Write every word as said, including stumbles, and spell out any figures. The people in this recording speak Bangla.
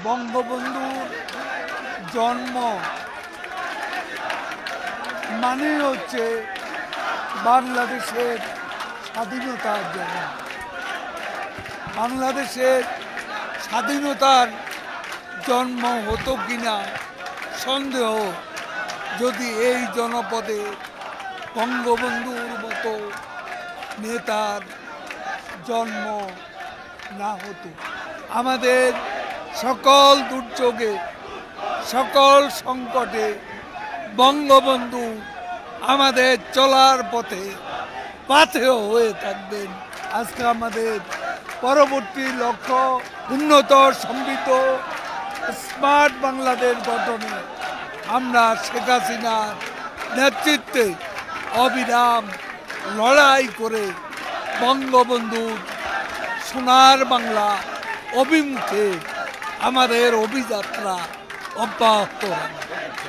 বঙ্গবন্ধুর জন্ম মানে হচ্ছে বাংলাদেশের স্বাধীনতার জন্য। বাংলাদেশের স্বাধীনতার জন্ম হতো কিনা সন্দেহ, যদি এই জনপদে বঙ্গবন্ধুর মতো নেতার জন্ম না হতো। আমাদের সকল দুর্যোগে, সকল সংকটে বঙ্গবন্ধু আমাদের চলার পথে পাথেয় হয়ে থাকবেন। আজকে আমাদের পরবর্তী লক্ষ্য উন্নত, সমৃদ্ধ, স্মার্ট বাংলাদেশ গঠনে আমরা শেখ হাসিনার নেতৃত্বে অবিরাম লড়াই করে বঙ্গবন্ধুর সোনার বাংলা অভিমুখে আমাদের অভিযাত্রা অব্যাহত।